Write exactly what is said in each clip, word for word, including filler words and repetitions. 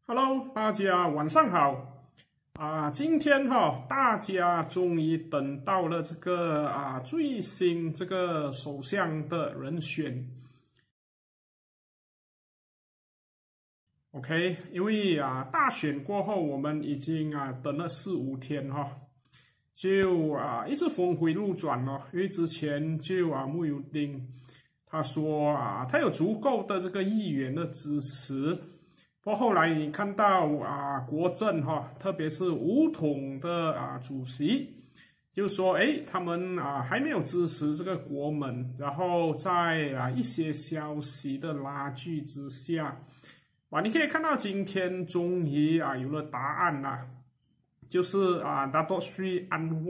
Hello，大家晚上好啊！今天哈，大家终于等到了这个啊最新这个首相的人选。OK， 因为啊大选过后，我们已经啊等了四五天哈，就啊一直峰回路转哦。因为之前就啊慕尤丁他说啊他有足够的这个议员的支持。不过后来你看到啊，国政哈，特别是武统的啊主席，就说哎，他们啊还没有支持这个国门，然后在啊一些消息的拉锯之下，啊，你可以看到今天终于啊有了答案啦，就是啊Datuk Sri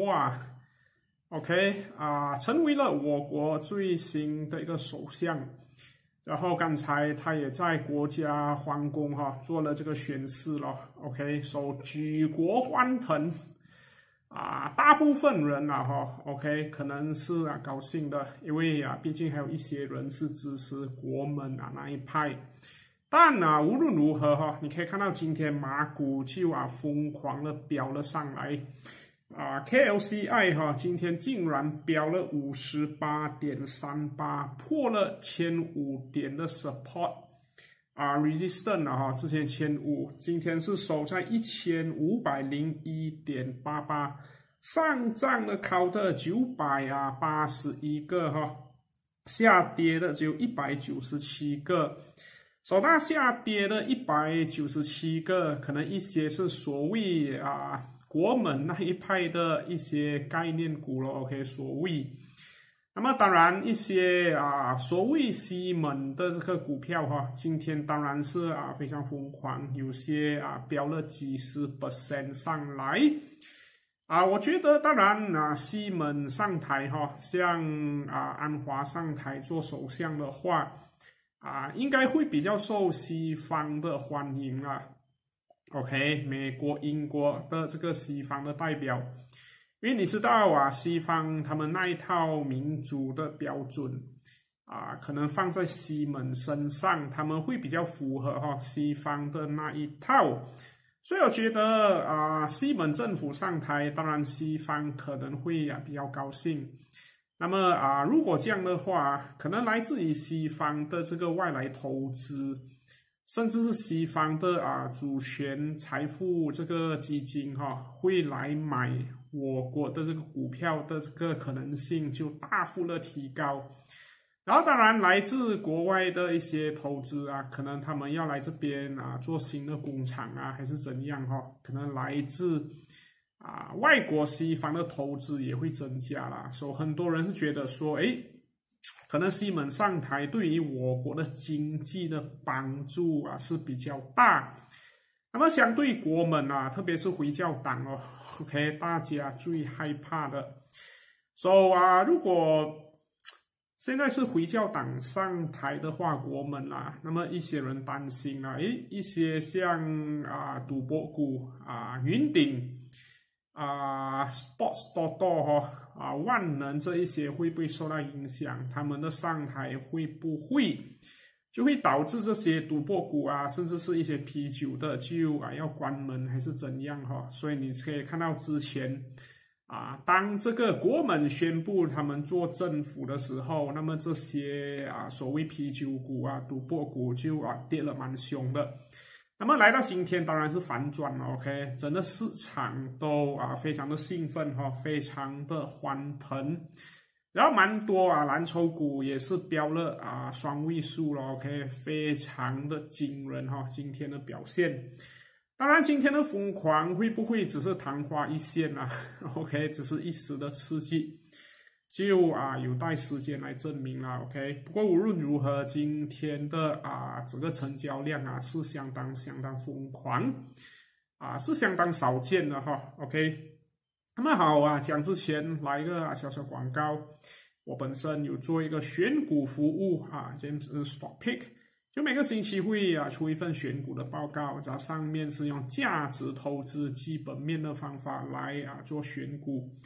Anwar，OK 啊成为了我国最新的一个首相。然后刚才他也在国家皇宫哈做了这个宣誓了 ，OK， so 举国欢腾啊，大部分人啊哈 ，OK， 可能是啊高兴的，因为啊毕竟还有一些人是支持国门啊那一派，但啊无论如何哈，你可以看到今天马股就啊疯狂的飙了上来。啊 ，K L C I 哈，今天竟然飙了 五十八点三八， 破了千五点的 support 啊 resistance 啊哈，之前千五，今天是守在一千五百零一点八八，上涨了靠的九百啊八十一个哈，下跌的只有一百九十七个。首大下跌的一百九十七个，可能一些是所谓啊。国门那一派的一些概念股咯 ，OK， 所谓，那么当然一些啊所谓西门的这个股票哈，今天当然是啊非常疯狂，有些啊飙了几十 percent 上来啊，我觉得当然啊西门上台哈，像啊安华上台做首相的话啊，应该会比较受西方的欢迎啦。OK， 美国、英国的这个西方的代表，因为你知道啊，西方他们那一套民主的标准啊，可能放在西门身上，他们会比较符合哈西方的那一套，所以我觉得啊，西门政府上台，当然西方可能会啊比较高兴。那么啊，如果这样的话，可能来自于西方的这个外来投资。甚至是西方的啊主权财富这个基金哈、啊，会来买我国的这个股票的这个可能性就大幅的提高。然后当然来自国外的一些投资啊，可能他们要来这边啊做新的工厂啊，还是怎样哈、啊，可能来自啊外国西方的投资也会增加啦。所以很多人是觉得说，诶。可能西门上台对于我国的经济的帮助啊是比较大，那么相对国门啊，特别是回教党哦 ，OK， 大家最害怕的。So 啊，如果现在是回教党上台的话，国门啊，那么一些人担心啊，诶，一些像啊赌博股啊云顶。啊、呃、，Sports Toto 哈啊，万能这一些会不会受到影响？他们的上台会不会就会导致这些赌博股啊，甚至是一些啤酒的就啊要关门还是怎样哈？所以你可以看到之前啊，当这个国门宣布他们做政府的时候，那么这些啊所谓啤酒股啊、赌博股就啊跌了蛮凶的。那么来到今天当然是反转了 ，OK， 整个市场都啊非常的兴奋哈，非常的欢腾，然后蛮多啊蓝筹股也是飙了啊双位数了 ，OK， 非常的惊人哈，今天的表现。当然今天的疯狂会不会只是昙花一现啊 ？OK， 只是一时的刺激。就啊有待时间来证明了 ，OK。不过无论如何，今天的啊整个成交量啊是相当相当疯狂，啊是相当少见的哈 ，OK。那么好啊，讲之前来一个啊小小广告，我本身有做一个选股服务啊 ，James Stock Pick， 就每个星期会啊出一份选股的报告，然后上面是用价值投资基本面的方法来啊做选股。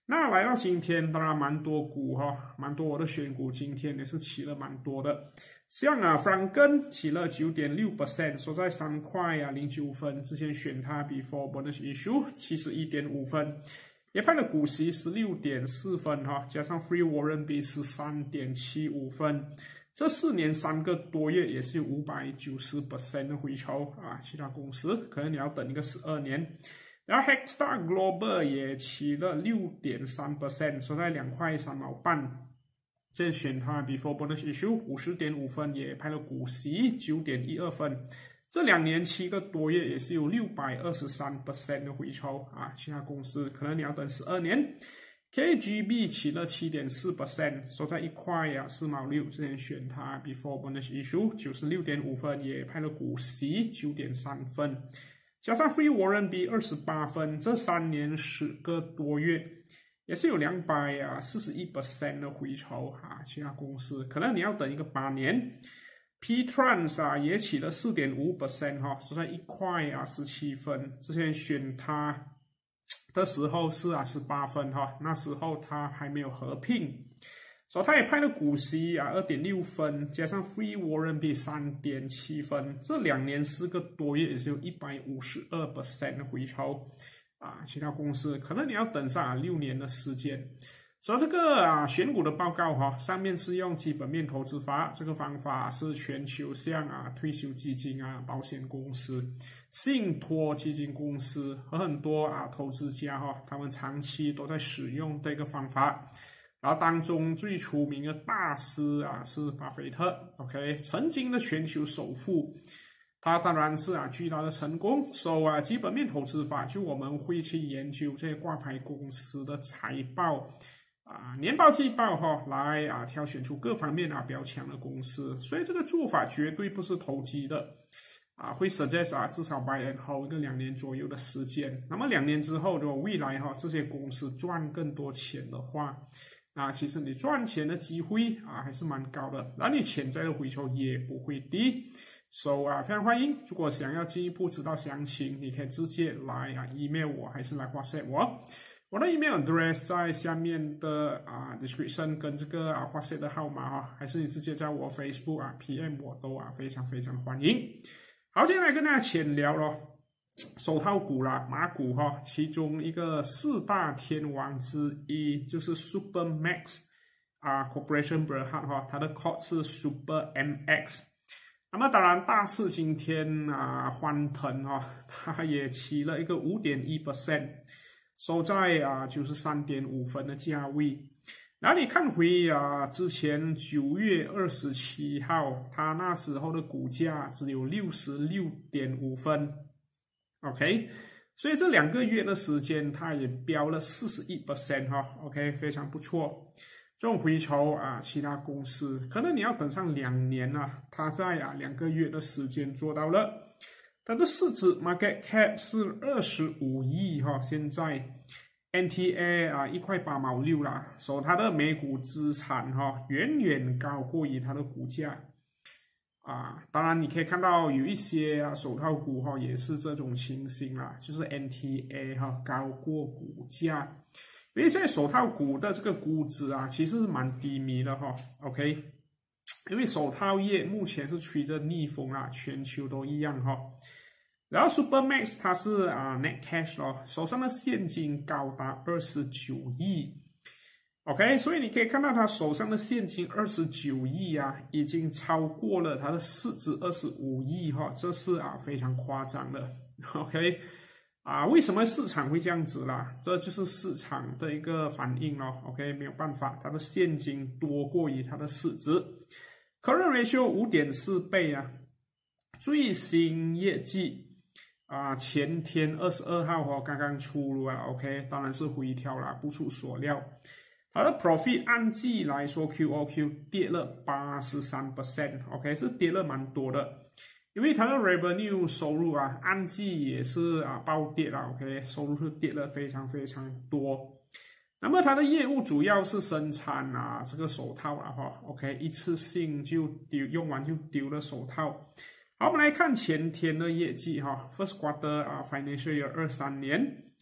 那来到今天，当然蛮多股哈，蛮多我的选股今天也是起了蛮多的，像啊frank根起了 百分之九点六 收在三块啊零九分，之前选它 before bonus issue 七十一点五分，也派了股息 十六点四分哈，加上 free warrant B 十三点七五分，这四年三个多月也是有 百分之五百九十 的回酬啊，其他公司可能你要等一个十二年。然后 Hexstar Global 也起了 六点三 收在两块三毛半，这选它 before bonus issue 五十点五分，也派了股息 九点一二分，这两年七个多月也是有 百分之六百二十三 的回酬啊，其他公司可能你要等十二年。K G B 起了 七点四 收在一块啊四毛六，之前选它 before bonus issue 九十六点五分，也派了股息 九点三分。加上 Free Warrant B 二十八分，这三年十个多月也是有 百分之两百四十一 的回酬啊，其他公司可能你要等一个八年。P Trans 啊也起了 四点五 哈，收在一块啊十七分，之前选它的时候是啊十八分哈，那时候它还没有合并。所以他也派了股息啊 二点六分，加上 Free Warrant B 三点七分，这两年四个多月也是有 百分之一百五十二 的回酬啊，其他公司可能你要等上啊六年的时间。所以这个啊选股的报告哈，上面是用基本面投资法，这个方法是全球像啊退休基金啊、保险公司、信托基金公司和很多啊投资家哈，他们长期都在使用这个方法。然后当中最出名的大师啊是巴菲特 ，OK， 曾经的全球首富，他当然是啊巨大的成功。所以啊基本面投资法就我们会去研究这些挂牌公司的财报啊、年报、季报哈，来啊挑选出各方面啊比较强的公司。所以这个做法绝对不是投机的啊，会 suggest 啊至少 buy and hold 一个两年左右的时间。那么两年之后，如果未来哈这些公司赚更多钱的话，啊，其实你赚钱的机会啊还是蛮高的，而你潜在的回酬也不会低。So 啊，非常欢迎，如果想要进一步知道详情，你可以直接来啊 email 我，还是来 WhatsApp 我。我的 email address 在下面的啊 description 跟这个啊 WhatsApp 的号码哈，还是你直接在我 Facebook 啊 P M 我都啊非常非常欢迎。好，接下来跟大家浅聊咯。手套股啦，马股哈，其中一个四大天王之一就是 Supermax 啊 Corporation Berhad 哈，它的 code 是 Super M X。那么当然大势今天啊欢腾哈，它也起了一个 百分之五点一， 收在啊九十三点五分的价位。然后你看回啊之前九月二十七号，它那时候的股价只有 六十六点五分。OK， 所以这两个月的时间，它也飙了 百分之四十一 哈 ，OK， 非常不错。这种回酬啊，其他公司可能你要等上两年啊，它在啊两个月的时间做到了。它的市值 market cap 是二十五亿哈，现在 N T A 啊一块八毛六啦，所以它的每股资产哈远远高过于它的股价。啊，当然你可以看到有一些啊手套股哈也是这种情形啦，就是 N T A 哈高过股价，因为现在手套股的这个估值啊其实是蛮低迷的哈 ，OK， 因为手套业目前是吹着逆风啦，全球都一样哈。然后 Supermax 它是啊 net cash 咯，手上的现金高达二十九亿。OK， 所以你可以看到他手上的现金二十九亿啊，已经超过了他的市值二十五亿哈，这是啊非常夸张的。OK， 啊，为什么市场会这样子啦？这就是市场的一个反应咯。OK， 没有办法，他的现金多过于他的市值。Current ratio 五点四倍啊，最新业绩啊，前天二十二号哦刚刚出炉啊 ，OK， 当然是回调啦，不出所料。它的 profit 按季来说 Q O Q 跌了 百分之八十三 ，OK 是跌了蛮多的，因为它的 revenue 收入啊按季也是啊暴跌了 ，OK 收入是跌了非常非常多。那么它的业务主要是生产啊这个手套啊哈 ，OK 一次性就丢用完就丢的手套。好，我们来看前天的业绩哈 ，First quarter 啊 financial year 二三年。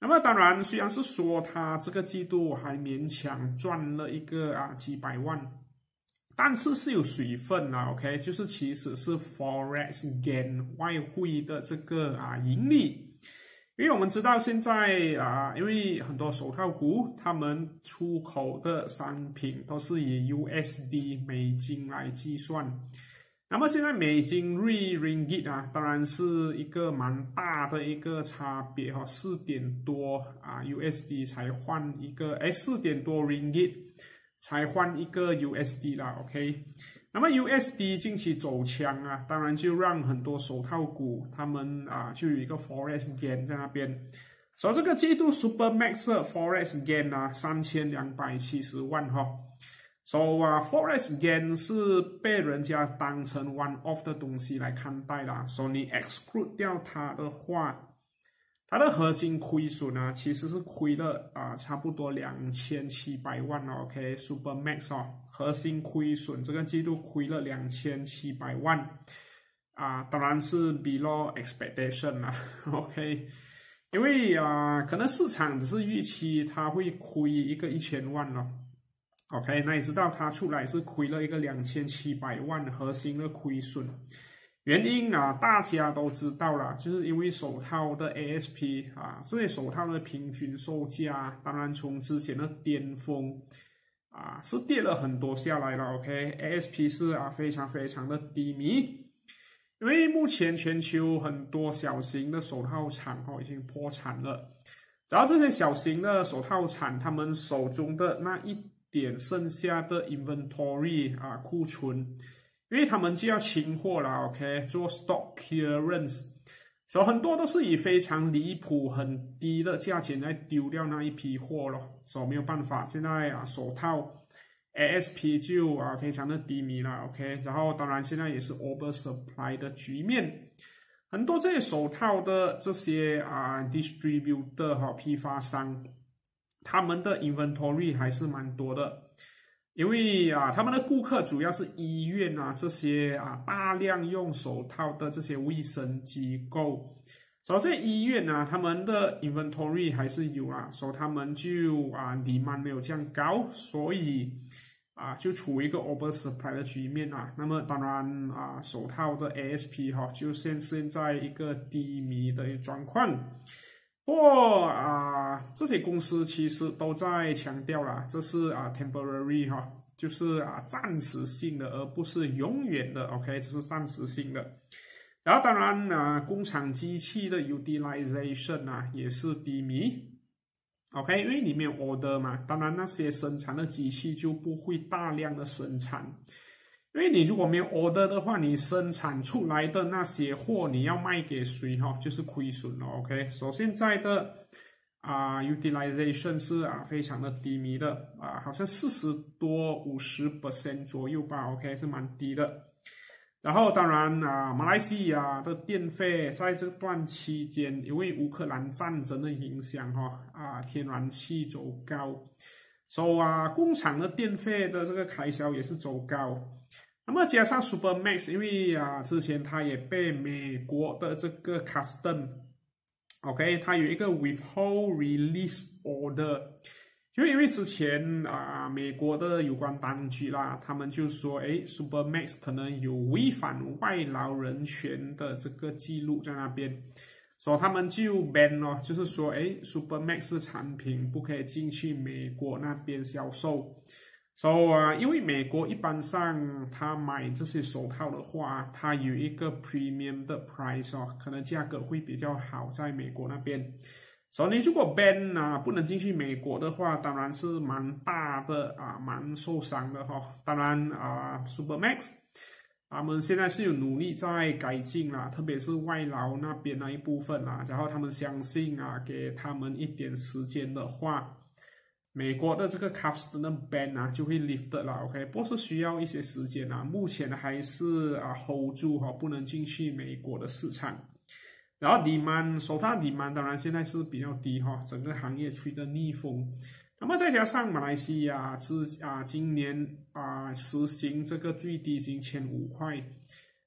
那么当然，虽然是说它这个季度还勉强赚了一个啊几百万，但是是有水分啦 ，OK， 就是其实是 Forex gain 外汇的这个啊盈利。因为我们知道现在啊，因为很多手套股，他们出口的商品都是以 U S D 美金来计算。那么现在美金兑 Ringgit 啊，当然是一个蛮大的一个差别哈，四点多啊 U S D 才换一个，哎，四点多 Ringgit 才换一个 U S D 啦 ，OK。那么 U S D 近期走强啊，当然就让很多手套股他们啊就有一个 Forex gain 在那边。所以这个季度 Supermax 的 Forex gain 啊三千两百七十万哈。So 啊 Forex gain 是被人家当成 one off 的东西来看待啦。所以你 exclude 掉它的话，它的核心亏损啊，其实是亏了啊，差不多两千七百万了 ，OK，Supermax 哦，核心亏损这个季度亏了两千七百万啊，当然是 below expectation 啦 ，OK， 因为啊，可能市场只是预期它会亏一个一千万了 ，OK， 那你知道它出来是亏了一个两千七百万核心的亏损。原因啊，大家都知道了，就是因为手套的 A S P 啊，这些手套的平均售价，当然从之前的巅峰啊是跌了很多下来了 ，OK，A S P 是啊非常非常的低迷，因为目前全球很多小型的手套厂哦已经破产了，然后这些小型的手套厂，他们手中的那一点剩下的 inventory 啊库存。因为他们就要清货了 ，OK， 做 stock clearance， 所以很多都是以非常离谱、很低的价钱来丢掉那一批货了，所以没有办法，现在啊手套 A S P 就啊非常的低迷了 ，OK， 然后当然现在也是 oversupply 的局面，很多这些手套的这些啊 distributor 哈批发商，他们的 inventory 还是蛮多的。因为啊，他们的顾客主要是医院啊这些啊大量用手套的这些卫生机构，所以这些医院啊，他们的 inventory 还是有啊，所以他们就啊 demand 没有这样高，所以啊就处于一个 oversupply 的局面啊。那么当然啊，手套的 A S P 哈、啊，就现现在一个低迷的状况。不过啊，这些公司其实都在强调啦，这是啊 temporary 哈，就是啊暂时性的，而不是永远的 ，OK， 这是暂时性的。然后当然啊，工厂机器的 utilization 啊也是低迷 ，OK， 因为你没有 order 嘛，当然那些生产的机器就不会大量的生产。因为你如果没有 order 的话，你生产出来的那些货你要卖给谁哈，就是亏损了 ，OK。所以现在的啊、呃、utilization 是啊非常的低迷的啊，好像四十多五十 percent 左右吧 ，OK 是蛮低的。然后当然啊，马来西亚的电费在这段期间，因为乌克兰战争的影响哈啊，天然气走高，所以啊工厂的电费的这个开销也是走高。那么加上 Supermax， 因为啊之前它也被美国的这个 Custom，OK， 它有一个 Withhold Release Order， 就因为之前啊美国的有关当局啦，他们就说，诶 Supermax 可能有违反外劳人权的这个记录在那边，所以他们就 ban 咯，就是说，诶 Supermax 的产品不可以进去美国那边销售。所以啊，因为美国一般上他买这些手套的话，它有一个 premium 的 price 哦，可能价格会比较好，在美国那边。所以你如果 ban 啊不能进去美国的话，当然是蛮大的啊，蛮受伤的哈、哦。当然啊 ，Supermax 他们现在是有努力在改进啦，特别是外劳那边那一部分啦，然后他们相信啊，给他们一点时间的话。美国的这个 Custom ban 啊就会 lift 了 ，OK， 不过是需要一些时间啊，目前还是啊 hold 住哈、哦，不能进去美国的市场。然后 demand 手套 demand 当然现在是比较低哈、哦，整个行业吹的逆风。那么再加上马来西亚之啊今年啊实行这个最低薪千五块，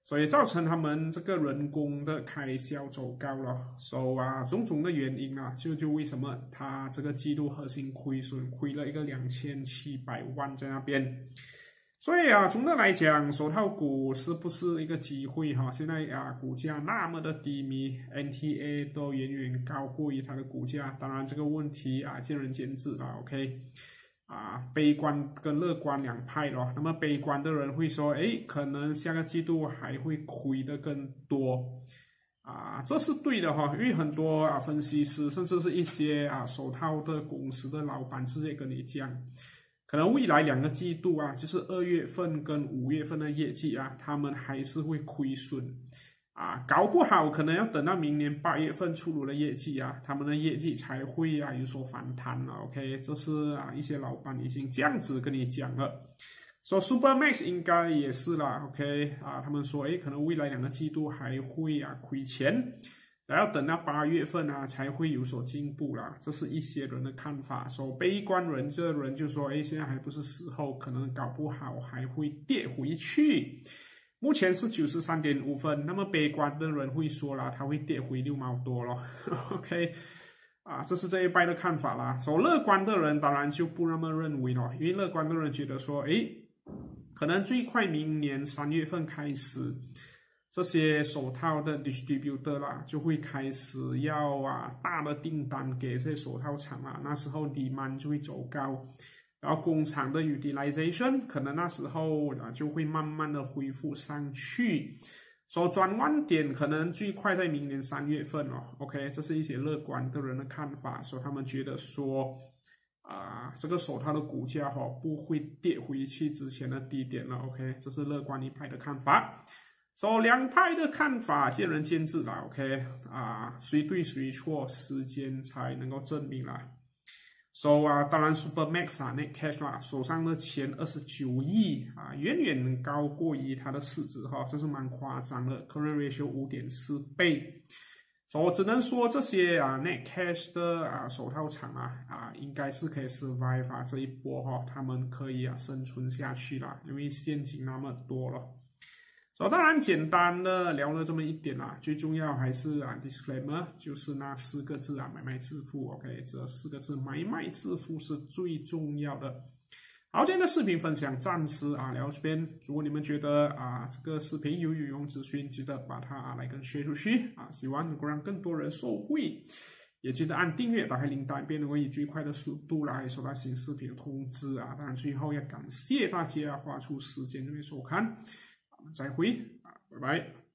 所以造成他们这个人工的开销走高了。所以啊，种种的原因啊，就就为什么它这个季度核心亏损亏了一个两千七百万在那边。所以啊，总的来讲，手套股是不是一个机会哈？现在啊，股价那么的低迷 ，N T A 都远远高过于它的股价。当然，这个问题啊，见仁见智啦 ，OK。啊，悲观跟乐观两派咯。那么悲观的人会说，诶，可能下个季度还会亏得更多。啊，这是对的哈，因为很多啊分析师，甚至是一些啊手套的公司的老板直接跟你讲，可能未来两个季度啊，就是二月份跟五月份的业绩啊，他们还是会亏损。啊，搞不好可能要等到明年八月份出炉的业绩啊，他们的业绩才会啊有所反弹了。OK， 这是啊一些老板已经这样子跟你讲了。说、so, Supermax 应该也是啦 ，OK 啊，他们说诶，可能未来两个季度还会啊亏钱，然后等到八月份啊才会有所进步啦。这是一些人的看法。说、so, 悲观人这人就说，诶，现在还不是时候，可能搞不好还会跌回去。目前是九十三点五分，那么悲观的人会说啦，它会跌回六毛多咯。OK， 啊，这是这一派的看法啦。所以乐观的人当然就不那么认为咯，因为乐观的人觉得说，诶，可能最快明年三月份开始，这些手套的 distributor 啦，就会开始要啊大的订单给这些手套厂啦，那时候 demand 就会走高。然后工厂的 utilization 可能那时候啊就会慢慢的恢复上去，所以转弯点可能最快在明年三月份哦。OK， 这是一些乐观的人的看法，所以他们觉得说啊、呃、这个手套的股价哈、哦、不会跌回去之前的低点了。OK， 这是乐观一派的看法。所以两派的看法见仁见智啦。OK， 啊、呃、谁对谁错，时间才能够证明啦。So 啊，当然 Supermax 啊 ，Net Cash 啊，手上的钱二十九亿啊，远远高过于它的市值哈，这是蛮夸张的 ，Current Ratio 五点四倍。所以我只能说这些啊 Net Cash 的啊手套厂啊啊，应该是可以 survive 啊这一波哈，他们可以啊生存下去啦，因为现金那么多了。所以当然简单的聊了这么一点啦，最重要还是啊 disclaimer， 就是那四个字啊买卖致富 ，OK， 这四个字买卖致富是最重要的。好，今天的视频分享暂时啊聊到这边，如果你们觉得啊这个视频有有用资讯，记得把它啊来跟 share 出去啊，希望能够让更多人受惠。也记得按订阅，打开铃铛，便能够以最快的速度来收到新视频的通知啊！当然，最后要感谢大家花出时间这边收看，我们再会啊，拜拜。